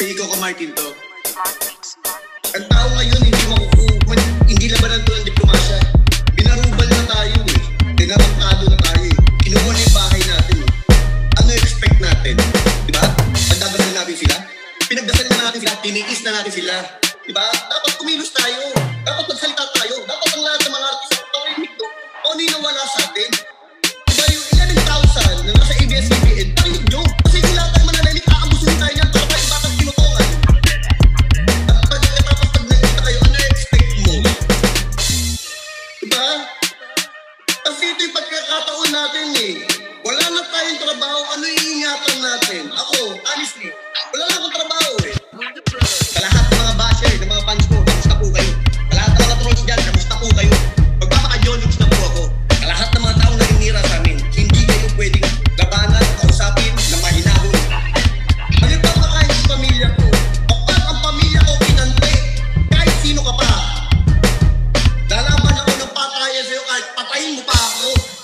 Ikaw ka, Martin, to. Ang tao ngayon hindi labanan to ng diplomasya. Binarubal na tayo eh. Tinarangkado na tayo eh. Kinuha na yung bahay natin eh. Ano expect natin? Diba? Nagdadasal natin sila? Pinagdasal na natin sila, tiniis na natin sila. Diba? Dapat kumilos tayo. Dapat magsalita tayo. Dapat ang lahat ng mga artista parinig to. O hindi nawala sa atin. Diba yung 11,000 na nasa ABS-CBN, parinig nyo. Kasi kung lahat tayo mananalig, aabusuhin tayo niyan para pa yung batang pinutongan. Tapos pag nakita kayo, ano expect mo? Diba? Kasi ito yung pagkakataon natin eh. Wala na tayong trabaho, ano iingatan natin? Ako, honestly, wala na akong trabaho eh. Sa lahat ng mga basher, ng mga fans ko, kamusta po kayo? Sa lahat ng mga trolls dyan, kamusta po kayo? Magpapaka-jolix na po ako. Sa lahat ng mga taong naninira sa amin, hindi kayo pwedeng labanan, kausapin, na mahinahon. Magpapakain sa pamilya ko. Kapag ang pamilya ko pinante, kahit sino ka pa, lalaman ako ng patayan sa'yo kahit patayin mo pa ako.